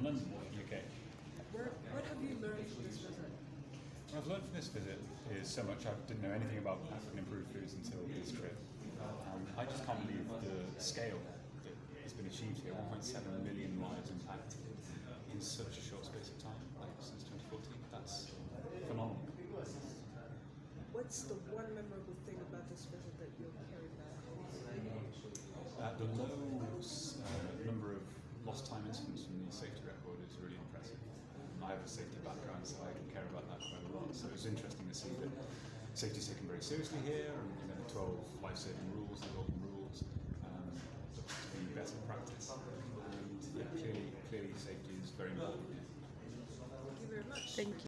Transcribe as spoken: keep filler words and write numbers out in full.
in London, U K. Where, what have you learned from this visit? What I've learned from this visit is so much. I didn't know anything about African improved foods until this trip. Um, I just can't believe the scale that has been achieved here. one point seven million lives impacted in such a short space of time, like since twenty fourteen. That's phenomenal. What's the one memorable thing about this visit that you'll carry back home? Uh, the low uh, number of lost time incidents from the safety record is really impressive. Um, I have a safety background, so I can care about that quite a lot. So it was interesting to see that safety is taken very seriously here, and you know, the twelve life-saving rules, the golden rules, um, look to be best practice. And yeah, clearly, clearly safety is very important here. Thank you very much. Thank you.